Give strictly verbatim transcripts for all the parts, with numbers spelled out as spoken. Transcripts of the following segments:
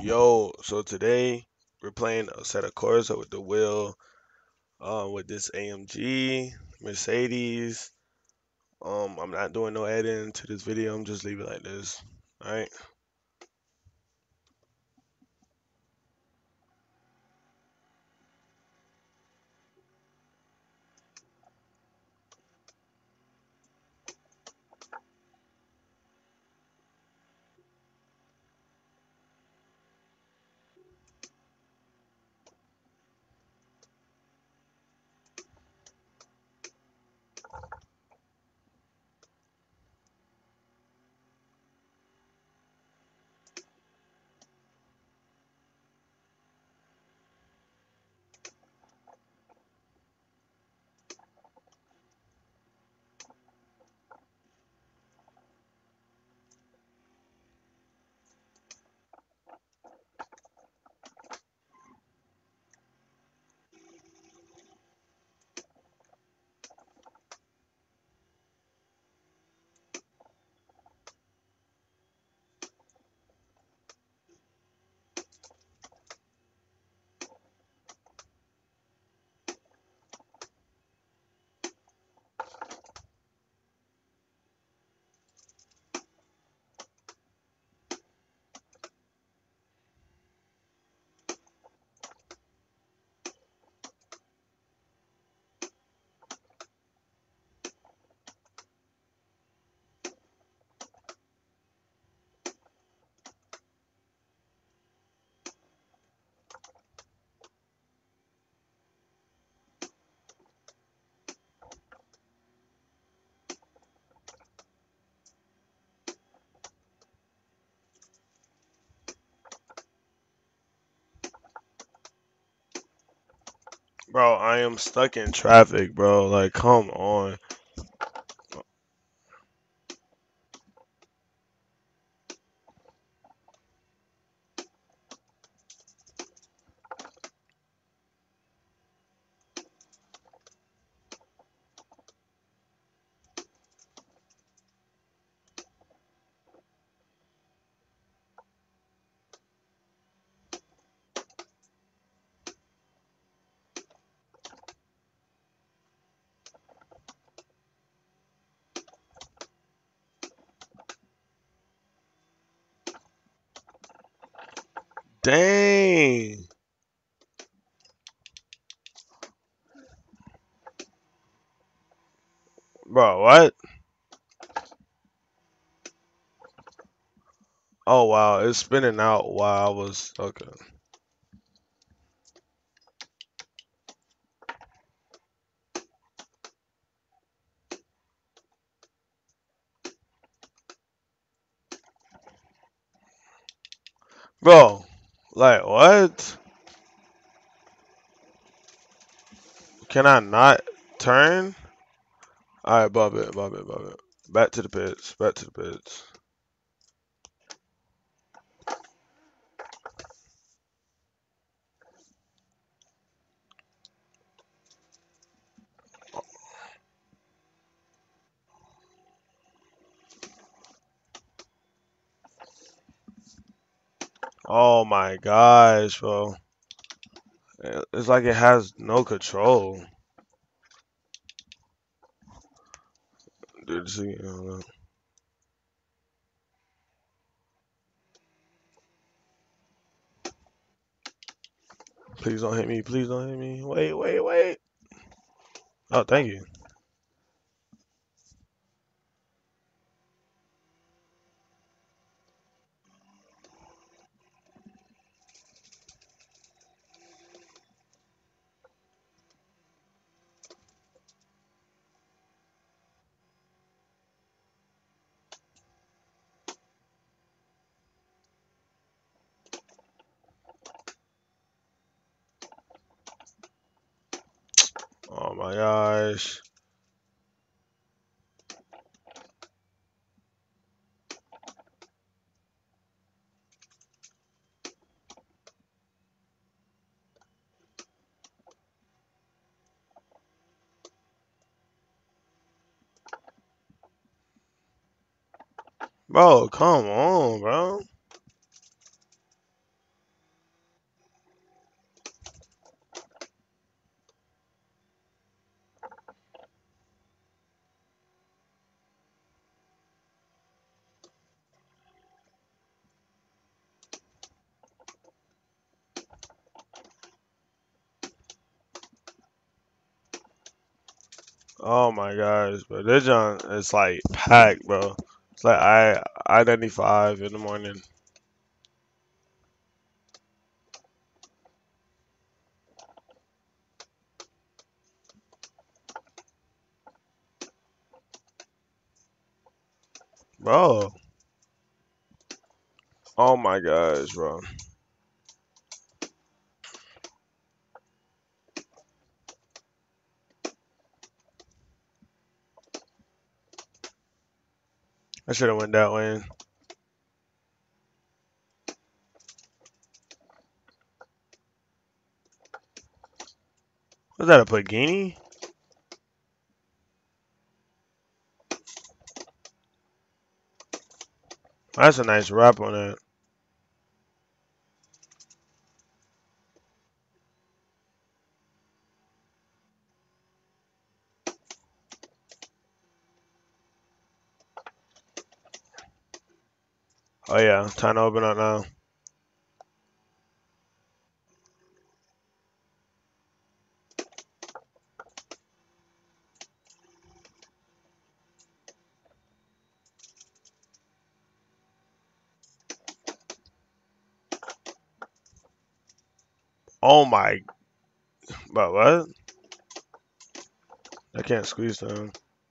Yo, so today we're playing a set of chords with the wheel, um, with this A M G Mercedes. Um, I'm not doing no editing to this video. I'm just leave it like this. All right. Bro, I am stuck in traffic, bro. Like, come on. Dang. Bro, what? Oh, wow. It's spinning out while I was. Okay. Bro, like, what? Can I not turn? Alright, bump it, bump it, bump it. Back to the pits. Back to the pits. Oh my gosh, bro. It's like it has no control. Dude, see, uh, please don't hit me. Please don't hit me. Wait, wait, wait. Oh, thank you. Oh my gosh. Bro, come on, bro. Oh my gosh, bro. This junk is like packed, bro. It's like I I ninety-five in the morning. Bro. Oh my gosh, bro. I should have went that way. Was that a Pagini? That's a nice wrap on that. Oh yeah, time to open up now. Oh my, but what? I can't squeeze them.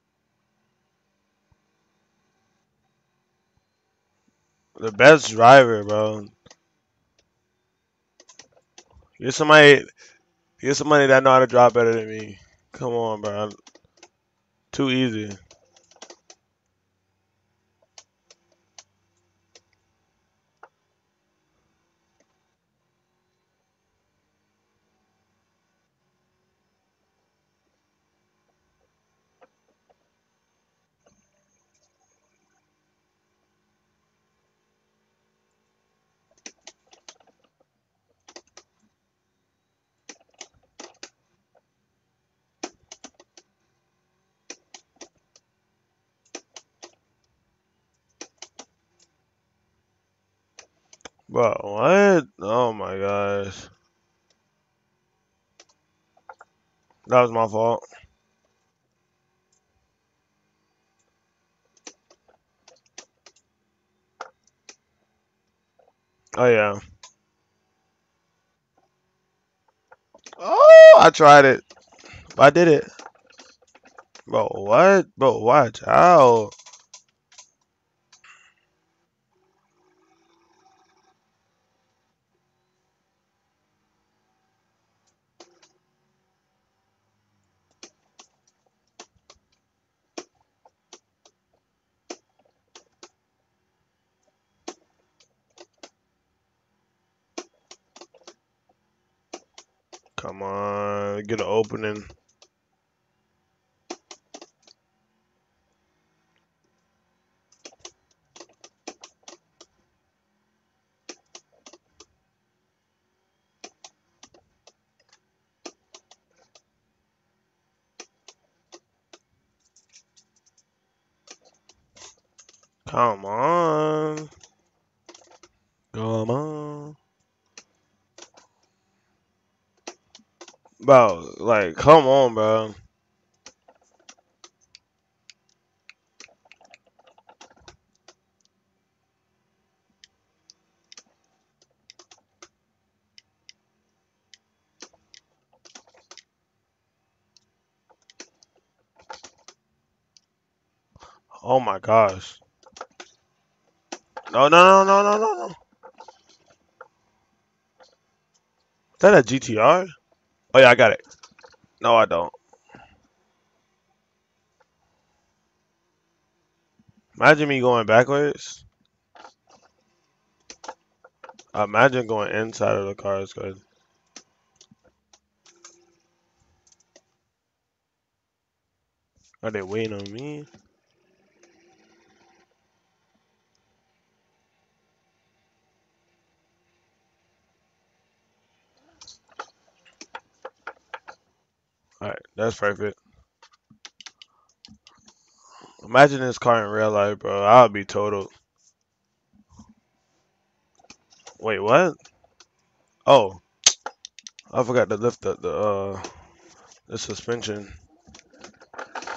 The best driver, bro. Get somebody, get somebody that know how to drive better than me. Come on, bro. Too easy. But what? Oh my gosh. That was my fault. Oh yeah. Oh, I tried it. I did it. Bro, what? Bro, watch out. Come on, get an opening. Come on. Come on. Bro, like, come on, bro. Oh my gosh. No, no, no, no, no, no, no. Is that a G T R? Oh yeah, I got it. No, I don't. Imagine me going backwards. Imagine going inside of the car is good. Are they waiting on me? Alright, that's perfect. Imagine this car in real life, bro. I would be totaled. Wait, what? Oh, I forgot to lift the the uh the suspension.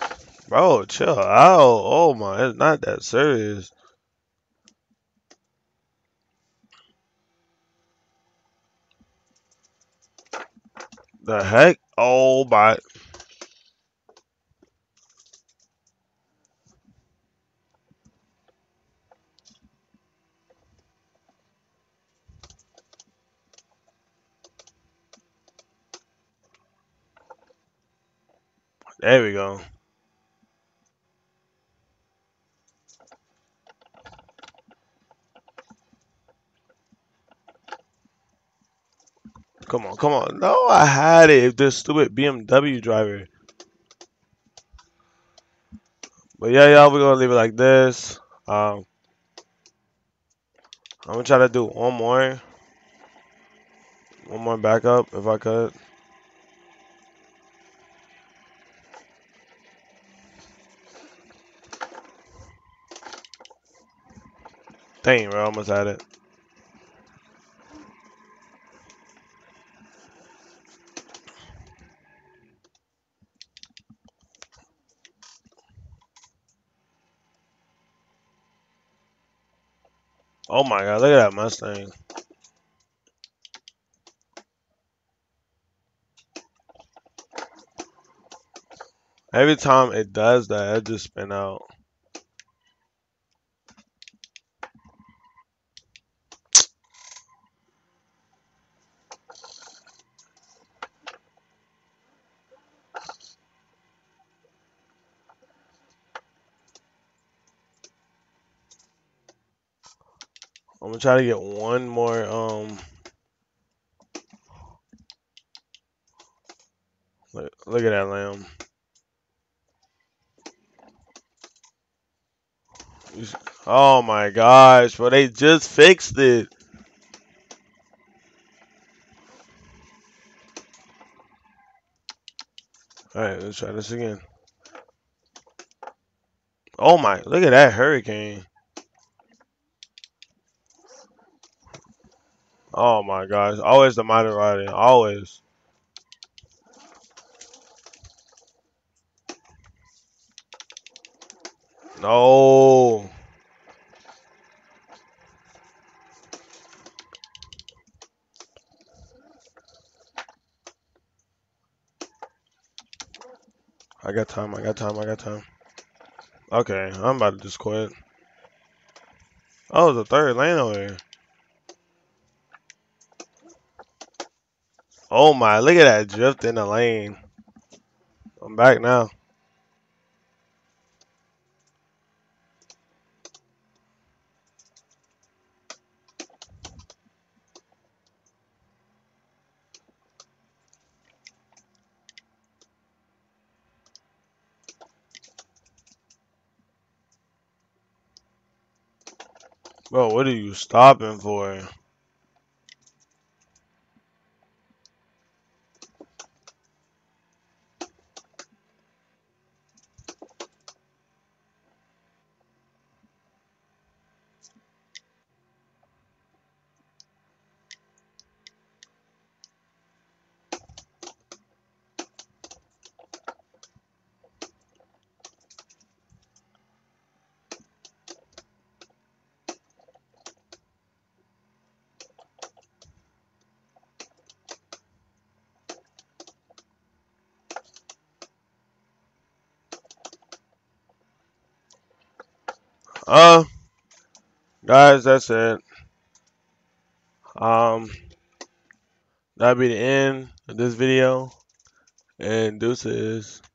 Bro, chill out. Oh my, it's not that serious. The heck? Oh my. There we go. Come on, come on. No, I had it. If this stupid B M W driver. But yeah, y'all, we're gonna leave it like this. Um, I'm gonna try to do one more, one more backup if I could. Dang, bro, almost had it. Oh my god, look at that Mustang. Every time it does that, it just spin out. I'm gonna try to get one more. Um, look, look at that lamb. Oh my gosh, bro, they just fixed it. All right, let's try this again. Oh my, look at that hurricane. Oh my gosh, always the Maserati, always. No. I got time, I got time, I got time. Okay, I'm about to just quit. Oh, the third lane over here. Oh my, look at that drift in the lane. I'm back now. Bro, what are you stopping for? Uh, guys, that's it. Um, that'll be the end of this video. And deuces.